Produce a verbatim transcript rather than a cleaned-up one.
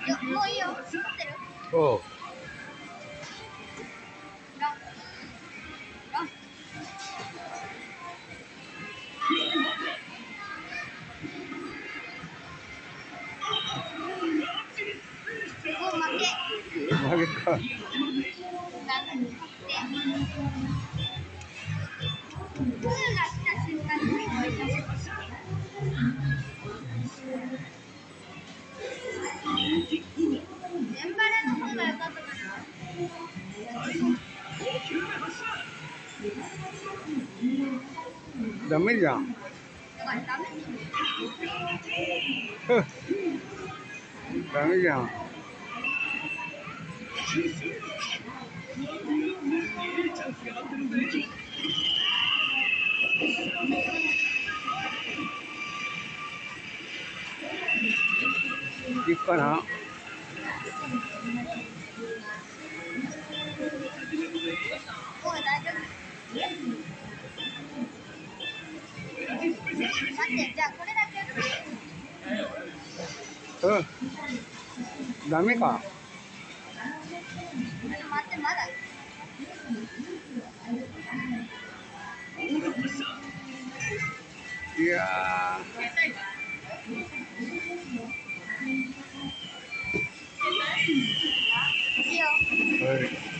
もういいよ。撮ってる？ おう。 ラン。ラン。もう負け。 負けか。 なんで。プーが来た瞬間に終わりました。メンバラの方が良かったかな。 ダメじゃん。 だからダメ。 ダメじゃん。いいかな。 もう大丈夫。待って、じゃあこれだけ。 うん。ダメか。 待って、まだ。 いやいいよ。 ー。はい。